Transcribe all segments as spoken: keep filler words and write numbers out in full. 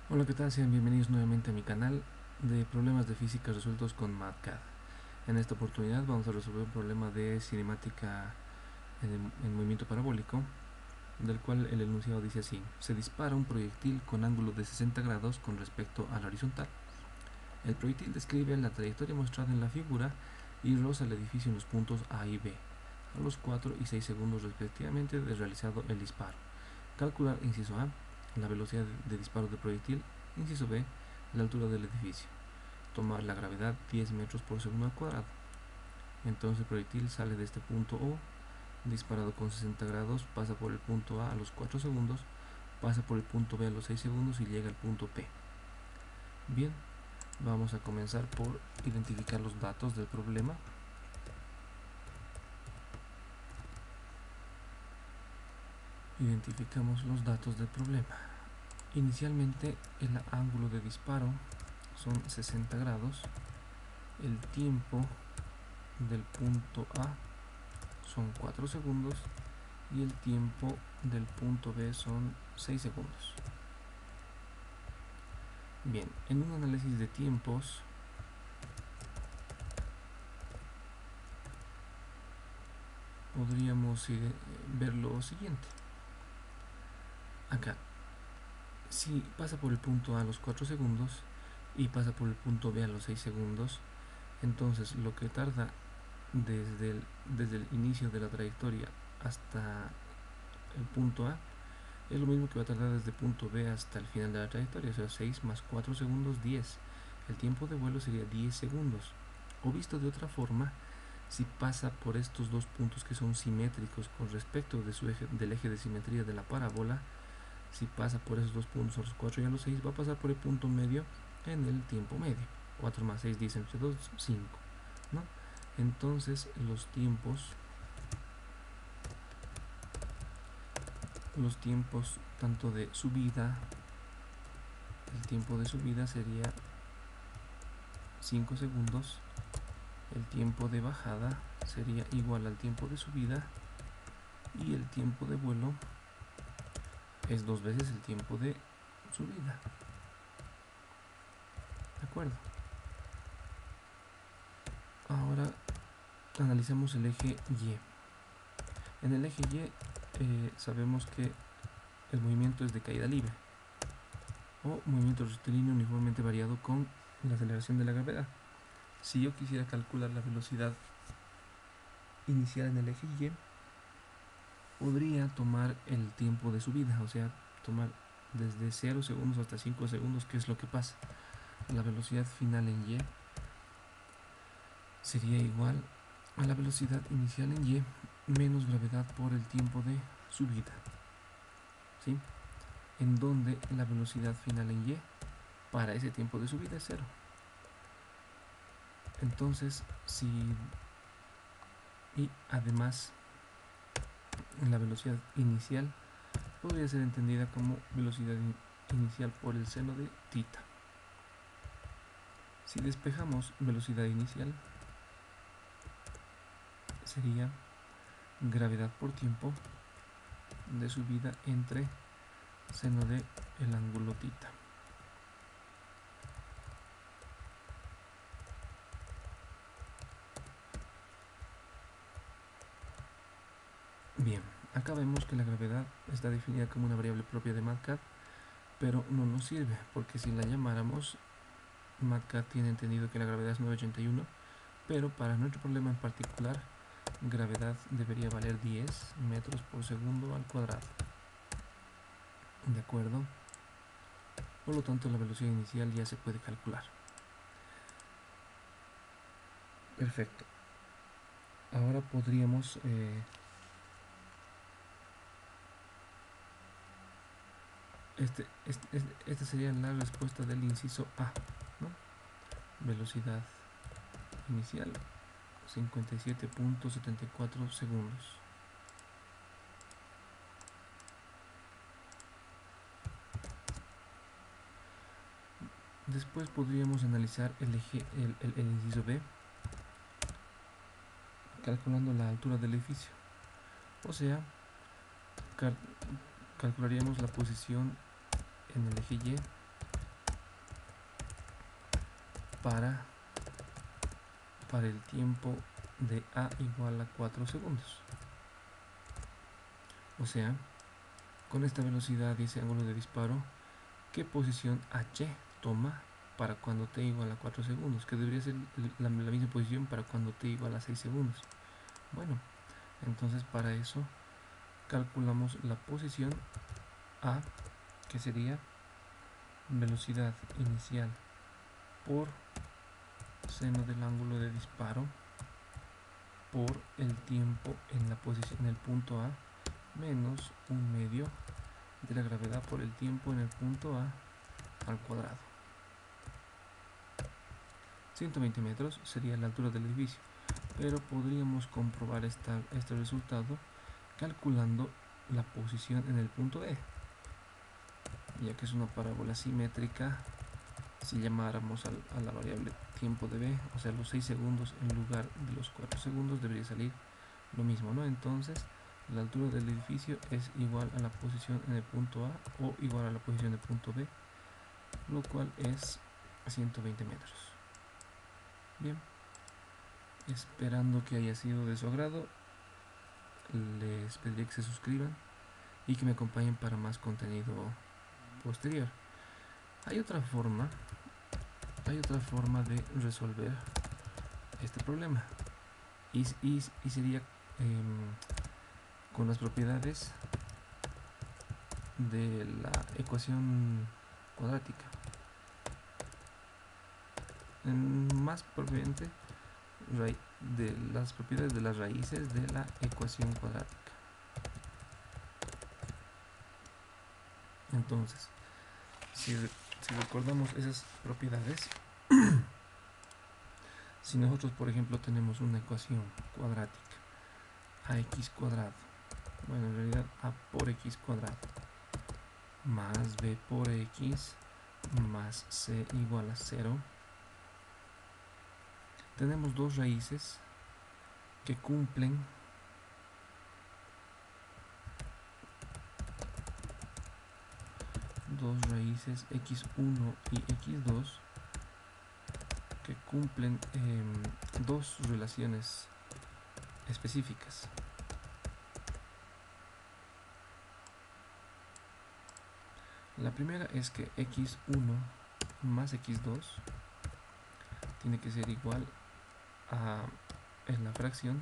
Hola, ¿qué tal? Sean bienvenidos nuevamente a mi canal de problemas de física resueltos con MATCAD. En esta oportunidad vamos a resolver un problema de cinemática en, en movimiento parabólico, del cual el enunciado dice así: se dispara un proyectil con ángulo de sesenta grados con respecto a la horizontal. El proyectil describe la trayectoria mostrada en la figura y roza el edificio en los puntos A y B, a los cuatro y seis segundos respectivamente de realizado el disparo. Calcular, inciso A, la velocidad de disparo del proyectil, inciso B, la altura del edificio. Tomar la gravedad diez metros por segundo al cuadrado. Entonces el proyectil sale de este punto O, disparado con sesenta grados, pasa por el punto A a los cuatro segundos, pasa por el punto B a los seis segundos y llega al punto P. Bien, vamos a comenzar por identificar los datos del problema. Identificamos los datos del problema. Inicialmente el ángulo de disparo son sesenta grados, el tiempo del punto A son cuatro segundos y el tiempo del punto B son seis segundos. Bien, en un análisis de tiempos podríamos eh, ver lo siguiente. Acá, si pasa por el punto A a los cuatro segundos y pasa por el punto B a los seis segundos, entonces lo que tarda desde el, desde el inicio de la trayectoria hasta el punto A es lo mismo que va a tardar desde el punto B hasta el final de la trayectoria, o sea, seis más cuatro segundos, diez. El tiempo de vuelo sería diez segundos. O visto de otra forma, si pasa por estos dos puntos que son simétricos con respecto de su eje, del eje de simetría de la parábola, si pasa por esos dos puntos, a los cuatro y a los seis, va a pasar por el punto medio en el tiempo medio. cuatro más seis, diez entre dos, cinco, ¿no? Entonces los tiempos los tiempos tanto de subida, el tiempo de subida sería cinco segundos, el tiempo de bajada sería igual al tiempo de subida y el tiempo de vuelo es dos veces el tiempo de subida. ¿De acuerdo? Ahora analicemos el eje Y. En el eje Y eh, sabemos que el movimiento es de caída libre o movimiento rectilíneo uniformemente variado con la aceleración de la gravedad. Si yo quisiera calcular la velocidad inicial en el eje Y, podría tomar el tiempo de subida, o sea, tomar desde cero segundos hasta cinco segundos, que es lo que pasa. La velocidad final en Y sería igual a la velocidad inicial en Y menos gravedad por el tiempo de subida, ¿sí? En donde la velocidad final en Y para ese tiempo de subida es cero. Entonces, si y además la velocidad inicial podría ser entendida como velocidad in inicial por el seno de tita. Si despejamos velocidad inicial, sería gravedad por tiempo de subida entre seno de el ángulo tita. Bien, acá vemos que la gravedad está definida como una variable propia de MATCAD, pero no nos sirve, porque si la llamáramos, MATCAD tiene entendido que la gravedad es nueve ochenta y uno, pero para nuestro problema en particular, gravedad debería valer diez metros por segundo al cuadrado. ¿De acuerdo? Por lo tanto, la velocidad inicial ya se puede calcular. Perfecto. Ahora podríamos eh, este, este, este, esta sería la respuesta del inciso A, ¿no? Velocidad inicial cincuenta y siete punto setenta y cuatro segundos. Después podríamos analizar el eje, el, el, el inciso B, calculando la altura del edificio. O sea, cal calcularíamos la posición en el eje Y para, para el tiempo de A igual a cuatro segundos. O sea, con esta velocidad y ese ángulo de disparo, ¿qué posición H toma para cuando t igual a cuatro segundos? Que debería ser la, la misma posición para cuando t igual a seis segundos. Bueno, entonces para eso calculamos la posición A, que sería velocidad inicial por seno del ángulo de disparo por el tiempo en la posición en el punto A menos un medio de la gravedad por el tiempo en el punto A al cuadrado. ciento veinte metros sería la altura del edificio, pero podríamos comprobar esta, este resultado calculando la posición en el punto E, ya que es una parábola simétrica. Si llamáramos a, a la variable tiempo de B, o sea los seis segundos en lugar de los cuatro segundos, debería salir lo mismo, ¿no? Entonces la altura del edificio es igual a la posición en el punto A o igual a la posición del punto B, lo cual es ciento veinte metros. Bien, esperando que haya sido de su agrado, les pediría que se suscriban y que me acompañen para más contenido posterior. Hay otra forma, hay otra forma de resolver este problema y, y, y sería eh, con las propiedades de la ecuación cuadrática. En más propiamente de las propiedades de las raíces de la ecuación cuadrática. Entonces, si, si recordamos esas propiedades, si nosotros por ejemplo tenemos una ecuación cuadrática, ax cuadrado, bueno, en realidad a por x cuadrado más b por x más c igual a cero, tenemos dos raíces que cumplen dos raíces equis uno y equis dos que cumplen eh, dos relaciones específicas. La primera es que equis uno más equis dos tiene que ser igual a, en la fracción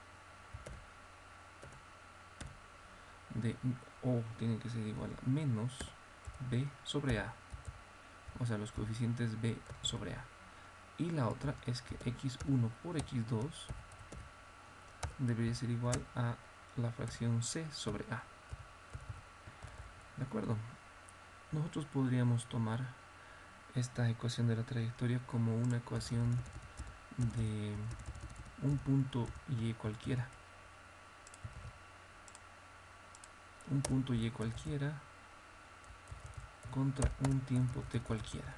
de o tiene que ser igual a menos b sobre a, o sea los coeficientes b sobre a. Y la otra es que equis uno por equis dos debería ser igual a la fracción c sobre a. ¿De acuerdo? Nosotros podríamos tomar esta ecuación de la trayectoria como una ecuación de un punto y cualquiera. Un punto y cualquiera contra un tiempo t cualquiera.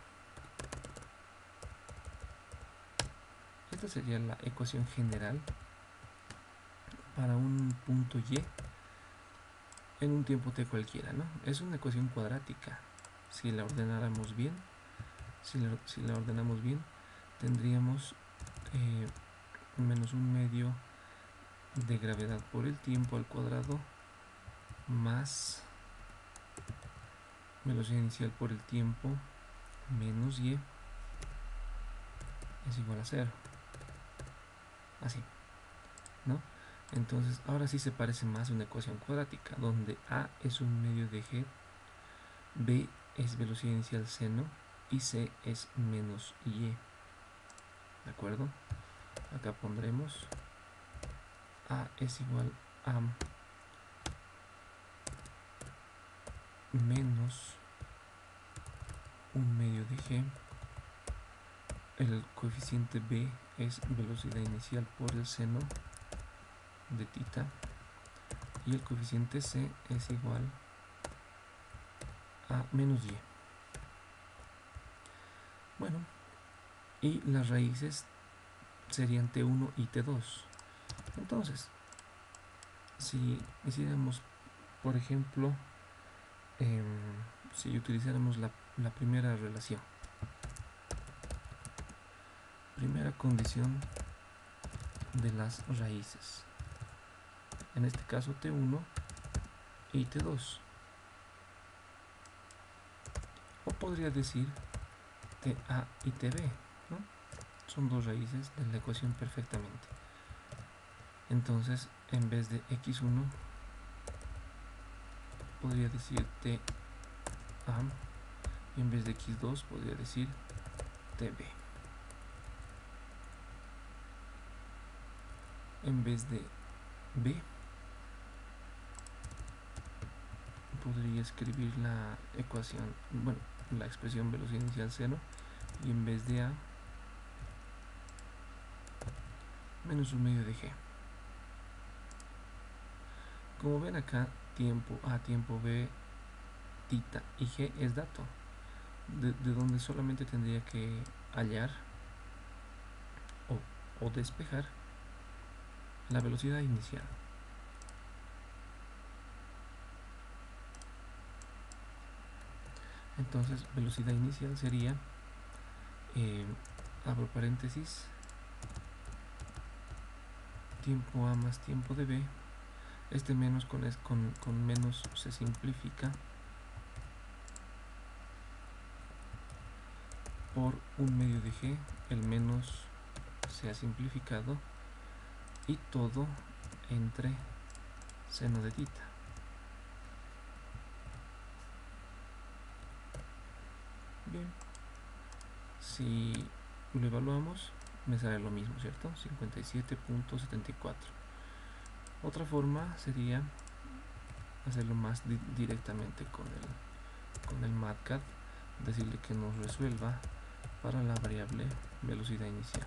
Esta sería la ecuación general para un punto y en un tiempo t cualquiera, ¿no? Es una ecuación cuadrática. Si la ordenáramos bien, si la, si la ordenamos bien, tendríamos eh, menos un medio de gravedad por el tiempo al cuadrado más velocidad inicial por el tiempo menos y es igual a cero. Así, ¿no? Entonces ahora sí se parece más a una ecuación cuadrática, donde a es un medio de g, b es velocidad inicial seno y c es menos y. ¿De acuerdo? Acá pondremos a es igual a menos un medio de g, el coeficiente b es velocidad inicial por el seno de tita y el coeficiente c es igual a menos y. Bueno, y las raíces serían t uno y t dos. Entonces, si hiciéramos, por ejemplo, eh, si utilizáramos la, la primera relación, primera condición de las raíces, en este caso T uno y T dos, o podría decir T A y T B, ¿no? Son dos raíces de la ecuación perfectamente. Entonces, en vez de equis uno, podría decir T A, y en vez de equis dos podría decir T B. En vez de B, podría escribir la ecuación, bueno, la expresión velocidad inicial cero, y en vez de A, menos un medio de G. Como ven acá, tiempo A, tiempo B, tita y G es dato, de, de donde solamente tendría que hallar o, o despejar la velocidad inicial. Entonces, velocidad inicial sería, eh, abro paréntesis, tiempo A más tiempo de B. Este menos con, es, con, con menos se simplifica por un medio de G. El menos se ha simplificado y todo entre seno de tita. Bien, si lo evaluamos me sale lo mismo, ¿cierto? cincuenta y siete punto setenta y cuatro. Otra forma sería hacerlo más di directamente con el, con el MATCAD, decirle que nos resuelva para la variable velocidad inicial.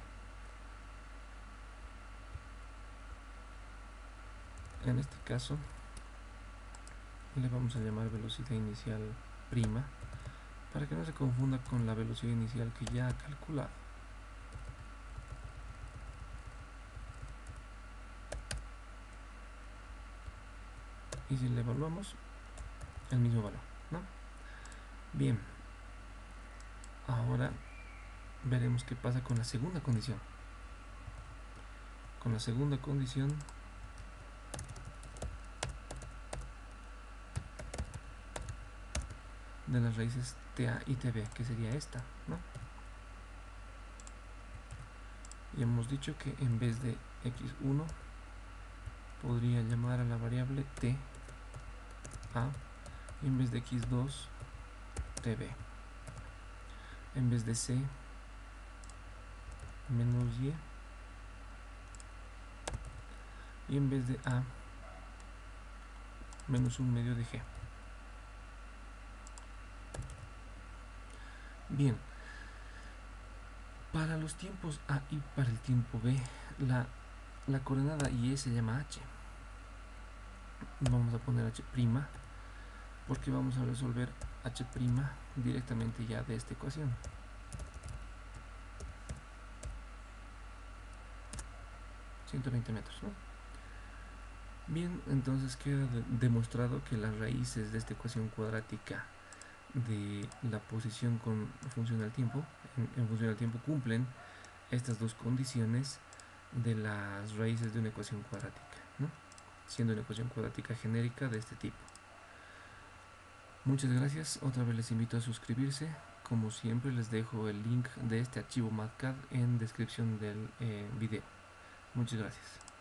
En este caso le vamos a llamar velocidad inicial prima, para que no se confunda con la velocidad inicial que ya ha calculado. Y si le evaluamos, el mismo valor, ¿no? Bien, ahora veremos qué pasa con la segunda condición. Con la segunda condición de las raíces T A y T B, que sería esta, ¿no? Y hemos dicho que en vez de equis uno podría llamar a la variable T A, y en vez de equis dos T B. En vez de C, menos Y, y en vez de A, menos un medio de G. Bien, para los tiempos A y para el tiempo B, la, la coordenada Y se llama H. Vamos a poner H', porque vamos a resolver H' directamente ya de esta ecuación. ciento veinte metros, ¿no? Bien, entonces queda de demostrado que las raíces de esta ecuación cuadrática de la posición con función del tiempo, en, en función del tiempo, cumplen estas dos condiciones de las raíces de una ecuación cuadrática, ¿no? Siendo una ecuación cuadrática genérica de este tipo. Muchas gracias, otra vez les invito a suscribirse. Como siempre les dejo el link de este archivo MATCAD en descripción del eh, video. Muchas gracias.